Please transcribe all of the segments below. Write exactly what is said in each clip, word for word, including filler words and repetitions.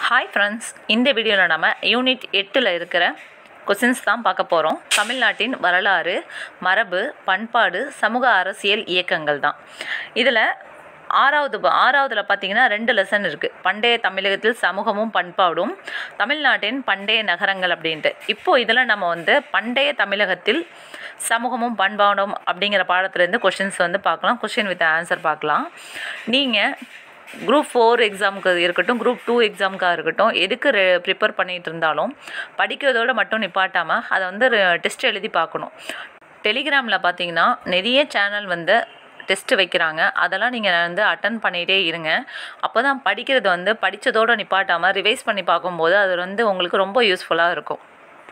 Hi friends, இந்த வீடியோவில் நம்ம யூனிட் எட்டில் இருக்கிற கொஸ்டின்ஸ் தான் பார்க்க போகிறோம். தமிழ்நாட்டின் வரலாறு, மரபு, பண்பாடு, சமூக அரசியல் இயக்கங்கள் தான். இதில் ஆறாவது ஆறாவதில் பார்த்தீங்கன்னா ரெண்டு லெசன் இருக்குது. பண்டைய தமிழகத்தில் சமூகமும் பண்பாடும், தமிழ்நாட்டின் பண்டைய நகரங்கள் அப்படின்ட்டு. இப்போது இதில் நம்ம வந்து பண்டைய தமிழகத்தில் சமூகமும் பண்பாடும் அப்படிங்கிற பாடத்துலேருந்து கொஸ்டின்ஸ் வந்து பார்க்கலாம். கொஸ்டின் வித் ஆன்சர் பார்க்கலாம். நீங்கள் குரூப் ஃபோர் எக்ஸாமுக்கு இருக்கட்டும், குரூப் டூ எக்ஸாமுக்காக இருக்கட்டும், எதுக்கு ப்ரிப்பேர் பண்ணிகிட்டு இருந்தாலும் படிக்கிறதோடு மட்டும் நிப்பாட்டாமல் அதை வந்து டெஸ்ட் எழுதி பார்க்கணும். டெலிகிராமில் பார்த்தீங்கன்னா நிறைய சேனல் வந்து டெஸ்ட்டு வைக்கிறாங்க. அதெல்லாம் நீங்கள் வந்து அட்டன் பண்ணிகிட்டே இருங்க. அப்போ தான் படிக்கிறது வந்து படித்ததோடு நிப்பாட்டாமல் ரிவைஸ் பண்ணி பார்க்கும்போது அது வந்து உங்களுக்கு ரொம்ப யூஸ்ஃபுல்லாக இருக்கும்.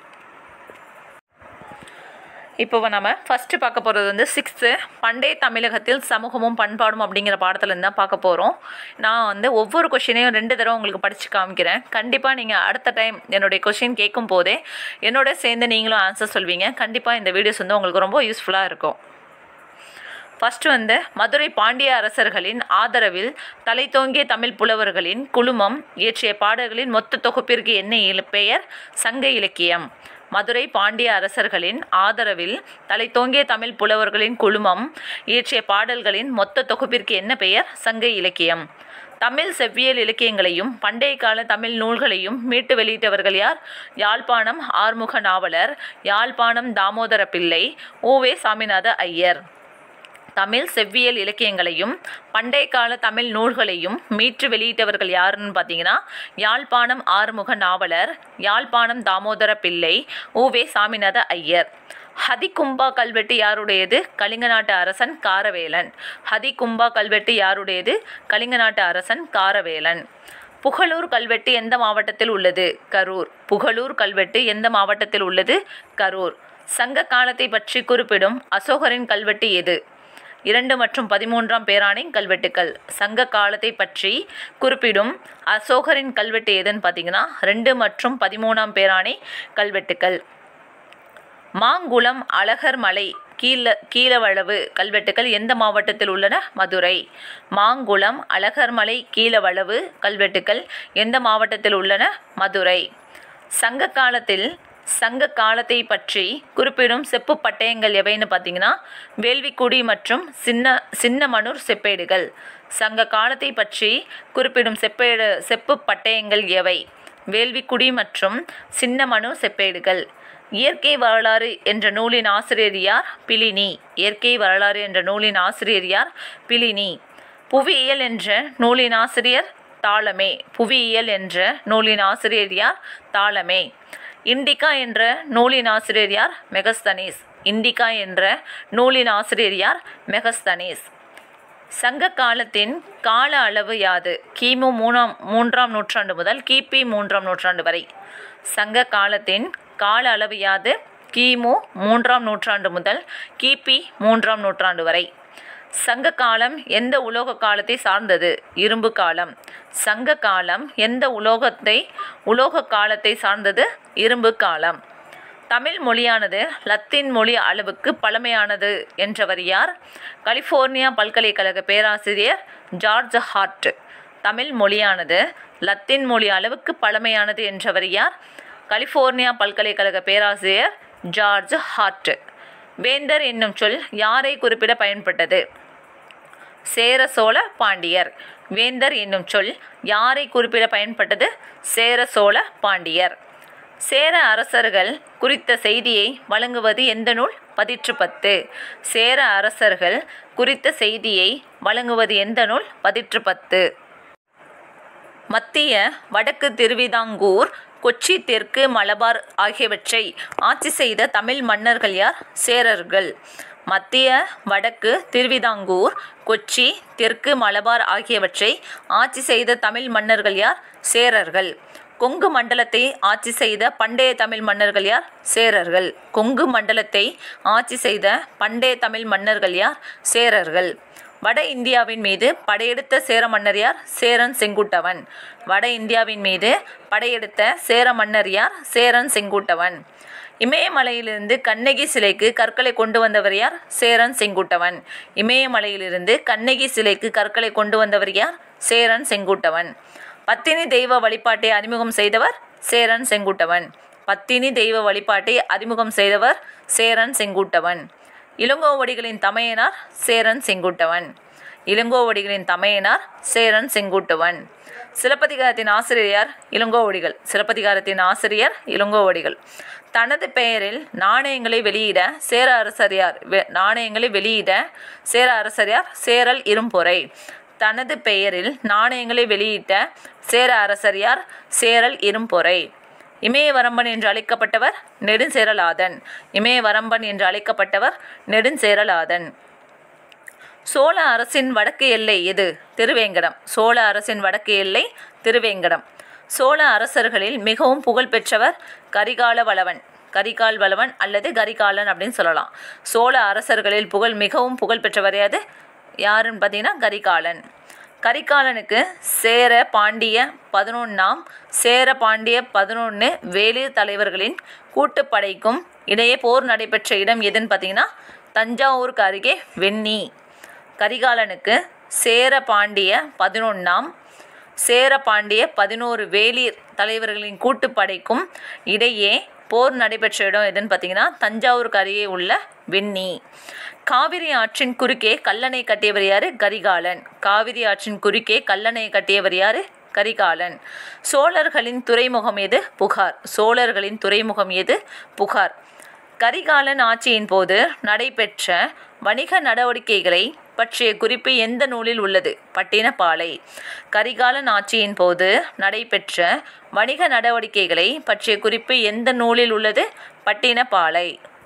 இப்போ நம்ம ஃபஸ்ட்டு பார்க்க போகிறது வந்து சிக்ஸ்த்து பண்டைய தமிழகத்தில் சமூகமும் பண்பாடும் அப்படிங்கிற பாடத்துலேருந்து தான் பார்க்க போகிறோம். நான் வந்து ஒவ்வொரு கொஷினையும் ரெண்டு தடவை உங்களுக்கு படித்து காமிக்கிறேன். கண்டிப்பாக நீங்கள் அடுத்த டைம் என்னுடைய கொஷின் கேட்கும் போதே என்னோட சேர்ந்து நீங்களும் ஆன்சர் சொல்வீங்க. கண்டிப்பாக இந்த வீடியோஸ் வந்து உங்களுக்கு ரொம்ப யூஸ்ஃபுல்லாக இருக்கும். ஃபஸ்ட்டு வந்து மதுரை பாண்டிய அரசர்களின் ஆதரவில் தலை தோங்கிய தமிழ் புலவர்களின் குழுமம் இயற்றிய பாடல்களின் மொத்த தொகுப்பிற்கு என்ன பெயர்? சங்க இலக்கியம். மதுரை பாண்டிய அரசர்களின் ஆதரவில் தலை தோங்கிய தமிழ் புலவர்களின் குழுமம் இயற்றிய பாடல்களின் மொத்த தொகுப்பிற்கு என்ன பெயர்? சங்க இலக்கியம். தமிழ் செவ்வியல் இலக்கியங்களையும் பண்டைய கால தமிழ் நூல்களையும் மீட்டு வெளியிட்டவர்கள் யார்? யாழ்ப்பாணம் ஆறுமுக நாவலர், யாழ்ப்பாணம் தாமோதர பிள்ளை, ஓவே சாமிநாத ஐயர். தமிழ் செவ்வியல் இலக்கியங்களையும் பண்டைய கால தமிழ் நூல்களையும் மீட்டு வெளியிட்டவர்கள் யாருன்னு பார்த்தீங்கன்னா யாழ்ப்பாணம் ஆறுமுக நாவலர், யாழ்ப்பாணம் தாமோதர பிள்ளை, ஓவே சாமிநாத ஐயர். ஹதிகும்பா கல்வெட்டு யாருடையது? கலிங்க நாட்டு அரசன் காரவேலன். ஹதிகும்பா கல்வெட்டு யாருடையது? கலிங்க நாட்டு அரசன் காரவேலன். புகழூர் கல்வெட்டு எந்த மாவட்டத்தில் உள்ளது? கரூர். புகழூர் கல்வெட்டு எந்த மாவட்டத்தில் உள்ளது? கரூர். சங்க காலத்தை பற்றி குறிப்பிடும் அசோகரின் கல்வெட்டு எது? இரண்டு மற்றும் பதிமூன்றாம் பேராணை கல்வெட்டுக்கள். சங்க காலத்தை பற்றி குறிப்பிடும் அசோகரின் கல்வெட்டு எதுன்னு பார்த்தீங்கன்னா ரெண்டு மற்றும் பதிமூணாம் பேராணை கல்வெட்டுக்கள். மாங்குளம் அழகர் மலை கீழ கீழவளவு கல்வெட்டுக்கள் எந்த மாவட்டத்தில் உள்ளன? மதுரை. மாங்குளம் அழகர்மலை கீழவளவு கல்வெட்டுக்கள் எந்த மாவட்டத்தில் உள்ளன? மதுரை. சங்க காலத்தில் சங்க காலத்தை பற்றி குறிப்பிடும் செப்பு பட்டயங்கள் எவைன்னு பார்த்தீங்கன்னா வேள்விக்குடி மற்றும் சின்ன சின்னமனூர் செப்பேடுகள். சங்க காலத்தை பற்றி குறிப்பிடும் செப்பேடு செப்பு பட்டயங்கள் எவை? வேள்விக்குடி மற்றும் சின்னமனூர் செப்பேடுகள். இயற்கை வரலாறு என்ற நூலின் ஆசிரியர் யார்? பிலினி. இயற்கை வரலாறு என்ற நூலின் ஆசிரியர் யார்? பிலினி. புவியியல் என்ற நூலின் ஆசிரியர் தாலமே. புவியியல் என்ற நூலின் ஆசிரியர் யார்? தாலமே. இண்டிகா என்ற நூலின் ஆசிரியர் யார்? மெகஸ்தனீஸ். இண்டிகா என்ற நூலின் ஆசிரியர் யார்? மெகஸ்தனீஸ். சங்க காலத்தின் கால அளவு யாது? கிமு மூணாம் மூன்றாம் நூற்றாண்டு முதல் கிபி மூன்றாம் நூற்றாண்டு வரை. சங்க காலத்தின் கால அளவு யாது? கிமு மூன்றாம் நூற்றாண்டு முதல் கிபி மூன்றாம் நூற்றாண்டு வரை. சங்க காலம் எந்த உலோக காலத்தை சார்ந்தது? இரும்பு காலம். சங்க காலம் எந்த உலோகத்தை உலோக காலத்தை சார்ந்தது? இரும்பு காலம். தமிழ் மொழியானது லத்தீன் மொழி அளவுக்கு பழமையானது என்றவர் யார்? கலிஃபோர்னியா பல்கலைக்கழக பேராசிரியர் ஜார்ஜ் ஹார்ட். தமிழ் மொழியானது லத்தீன் மொழி அளவுக்கு பழமையானது என்றவர் யார்? கலிஃபோர்னியா பல்கலைக்கழக பேராசிரியர் ஜார்ஜ் ஹார்ட். வேந்தர் என்னும் சொல் யாரை குறிப்பிட பயன்பட்டது? சேர சோழ பாண்டியர். வேந்தர் என்னும் சொல் யாரை குறிப்பிட பயன்பட்டது? சேர சோழ பாண்டியர். சேர அரசர்கள் குறித்த செய்தியை வழங்குவது எந்த நூல்? பதிற்று பத்து. சேர அரசர்கள் குறித்த செய்தியை வழங்குவது எந்த நூல்? பதிற்று பத்து. மத்திய வடக்கு திருவிதாங்கூர், கொச்சி, தெற்கு மலபார் ஆகியவற்றை ஆட்சி செய்த தமிழ் மன்னர்கள் யார்? சேரர்கள். மத்திய வடக்கு திருவிதாங்கூர், கொச்சி, தெற்கு மலபார் ஆகியவற்றை ஆட்சி செய்த தமிழ் மன்னர்கள் யார்? சேரர்கள். கொங்கு மண்டலத்தை ஆட்சி செய்த பண்டைய தமிழ் மன்னர்கள் யார்? சேரர்கள். கொங்கு மண்டலத்தை ஆட்சி செய்த பண்டைய தமிழ் மன்னர்கள் யார்? சேரர்கள். வட இந்தியாவின் மீது படையெடுத்த சேர மன்னர் யார்? சேரன் செங்குட்டுவன். வட இந்தியாவின் மீது படையெடுத்த சேர மன்னர் யார்? சேரன் செங்குட்டுவன். இமயமலையிலிருந்து கண்ணகி சிலைக்கு கற்களை கொண்டு வந்தவர் யார்? சேரன் செங்குட்டுவன். இமயமலையிலிருந்து கண்ணகி சிலைக்கு கற்களை கொண்டு வந்தவர் யார்? சேரன் செங்குட்டுவன். பத்தினி தெய்வ வழிபாட்டை அறிமுகம் செய்தவர் சேரன் செங்குட்டுவன். பத்தினி தெய்வ வழிபாட்டை அறிமுகம் செய்தவர் சேரன் செங்குட்டுவன். இளங்கோவடிகளின் தமையனார் சேரன் செங்குட்டுவன். இளங்கோவடிகளின் தமையனார் சேரன் செங்குட்டுவன். சிலப்பதிகாரத்தின் ஆசிரியர் இளங்கோவடிகள். சிலப்பதிகாரத்தின் ஆசிரியர் இளங்கோவடிகள். தனது பெயரில் நாணயங்களை வெளியிட சேர அரசரியார் நாணயங்களை வெளியிட சேர அரசரியார் சேரல் இரும்பொறை. தனது பெயரில் நாணயங்களை வெளியிட்ட சேர அரசரியார் சேரல் இரும்பொறை. இமயவரம்பன் என்று அழைக்கப்பட்டவர் நெடுஞ்சேரலாதன். இமயவரம்பன் என்று அழைக்கப்பட்டவர் நெடுஞ்சேரலாதன். சோழ அரசின் வடக்கு எல்லை எது? திருவேங்கடம். சோழ அரசின் வடக்கு எல்லை திருவேங்கடம். சோழ அரசர்களில் மிகவும் புகழ்பெற்றவர் கரிகால வளவன். கரிகால் வளவன் அல்லது கரிகாலன் அப்படின்னு சொல்லலாம். சோழ அரசர்களில் புகழ் மிகவும் புகழ்பெற்றவர் யாது யாருன்னு பார்த்தீங்கன்னா கரிகாலன். கரிகாலனுக்கு சேர பாண்டிய பதினொன்றாம் சேர பாண்டிய பதினொன்று வேளிர் தலைவர்களின் கூட்டுப்படைக்கும் இடையே போர் நடைபெற்ற இடம் எதுன்னு பார்த்தீங்கன்னா தஞ்சாவூருக்கு அருகே வெண்ணி. கரிகாலனுக்கு சேர பாண்டிய பதினொன்றாம் சேர பாண்டிய பதினோரு வேளிர் தலைவர்களின் கூட்டுப்படைக்கும் இடையே போர் நடைபெற்ற இடம் எதுன்னு பார்த்தீங்கன்னா தஞ்சாவூருக்கு அருகே உள்ள வெண்ணி. காவிரி ஆற்றின் குறுக்கே கல்லணை கட்டியவர் யாரு? கரிகாலன். காவிரி ஆற்றின் குறுக்கே கல்லணை கட்டியவர் யாரு? கரிகாலன். சோழர்களின் துறைமுகம் எது? புகார். சோழர்களின் துறைமுகம் எது? புகார். கரிகாலன் ஆட்சியின் போது நடைபெற்ற வணிக நடவடிக்கைகளை பற்றிய குறிப்பு எந்த நூலில் உள்ளது? பட்டினப்பாலை. கரிகாலன் ஆட்சியின் போது நடைபெற்ற வணிக நடவடிக்கைகளை பற்றிய குறிப்பு எந்த நூலில் உள்ளது? பட்டினப்பாலை.